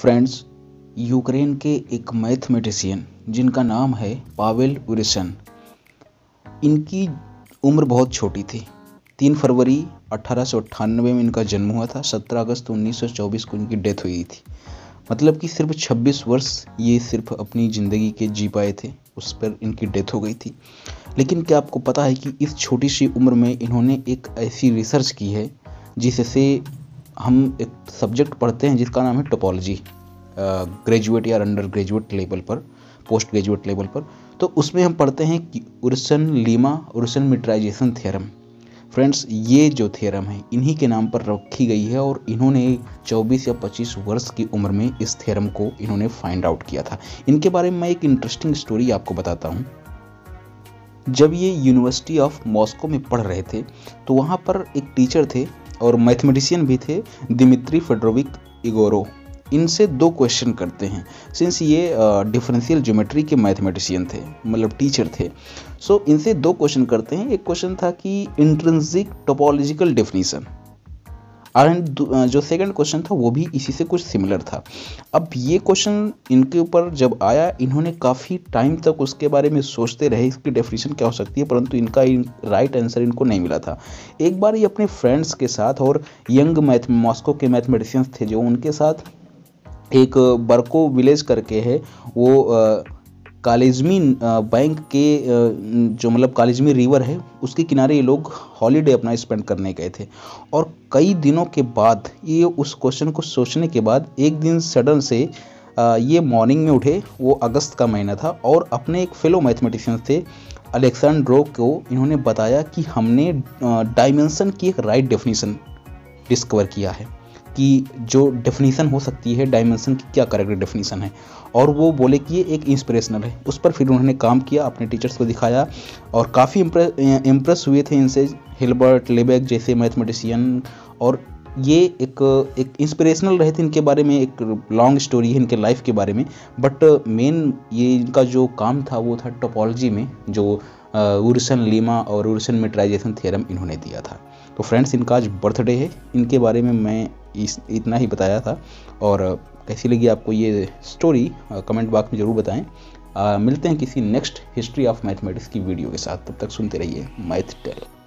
Friends, Ukraine के एक mathematician जिनका नाम है पावेल उरिसन, इनकी उम्र बहुत छोटी थी। 3 फरवरी 1898 में इनका जन्म हुआ था। 17 अगस्त 1924 को इनकी डेथ हुई थी। मतलब कि सिर्फ 26 वर्ष ये सिर्फ अपनी ज़िंदगी के जी पाए थे, उस पर इनकी डेथ हो गई थी। लेकिन क्या आपको पता है कि इस छोटी सी उम्र में इन्होंने एक ऐसी रिसर्च की है जिससे हम एक सब्जेक्ट पढ़ते हैं जिसका नाम है टोपोलॉजी, ग्रेजुएट या अंडर ग्रेजुएट लेवल पर, पोस्ट ग्रेजुएट लेवल पर। तो उसमें हम पढ़ते हैं कि उर्सन मीटराइजेशन थ्योरम। फ्रेंड्स, ये जो थ्योरम है इन्हीं के नाम पर रखी गई है और इन्होंने 24 या 25 वर्ष की उम्र में इस थ्योरम को इन्होंने फाइंड आउट किया था। इनके बारे में मैं एक इंटरेस्टिंग स्टोरी आपको बताता हूँ। जब ये यूनिवर्सिटी ऑफ मॉस्को में पढ़ रहे थे तो वहाँ पर एक टीचर थे और मैथमेटिशियन भी थे, दिमित्री फेडोरोविच इगोरोव। इनसे 2 क्वेश्चन करते हैं। सिंस ये डिफरेंशियल ज्योमेट्री के मैथमेटिशियन थे, मतलब टीचर थे, सो इनसे 2 क्वेश्चन करते हैं। एक क्वेश्चन था कि इंट्रिंसिक टोपोलॉजिकल डेफिनेशन, एंड जो सेकंड क्वेश्चन था वो भी इसी से कुछ सिमिलर था। अब ये क्वेश्चन इनके ऊपर जब आया, इन्होंने काफ़ी टाइम तक उसके बारे में सोचते रहे इसकी डेफिनेशन क्या हो सकती है, परंतु इनका राइट आंसर इनको नहीं मिला था। एक बार ये अपने फ्रेंड्स के साथ और यंग मॉस्को के मैथमेटिशियंस थे जो उनके साथ एक बर्को विलेज करके है, वो कालिजमी बैंक के जो मतलब कालिजमी रिवर है उसके किनारे ये लोग हॉलीडे अपना स्पेंड करने गए थे। और कई दिनों के बाद ये उस क्वेश्चन को सोचने के बाद एक दिन सडन से ये मॉर्निंग में उठे। वो अगस्त का महीना था और अपने एक फेलो मैथमेटिशियन थे अलेक्जेंड्रो को इन्होंने बताया कि हमने डायमेंशन की एक राइट डेफिनेशन डिस्कवर किया है कि जो डेफिनेशन हो सकती है डायमेंशन की, क्या करेक्ट डेफिनेशन है। और वो बोले कि ये एक इंस्पिरेशनल है। उस पर फिर उन्होंने काम किया, अपने टीचर्स को दिखाया और काफ़ी इम्प्रेस हुए थे इनसे, हिल्बर्ट लेबेक जैसे मैथमेटिशियन। और ये एक इंस्पिरेशनल रहे थे। इनके बारे में एक लॉन्ग स्टोरी है इनके लाइफ के बारे में, बट मेन ये इनका जो काम था वो था टोपोलॉजी में, जो उर्सन लीमा और उर्सन मीटराइजेशन थ्योरम इन्होंने दिया था। तो फ्रेंड्स, इनका आज बर्थडे है। इनके बारे में मैं इतना ही बताया था। और कैसी लगी आपको ये स्टोरी कमेंट बॉक्स में ज़रूर बताएं। मिलते हैं किसी नेक्स्ट हिस्ट्री ऑफ मैथमेटिक्स की वीडियो के साथ। तब तक सुनते रहिए मैथ टेल।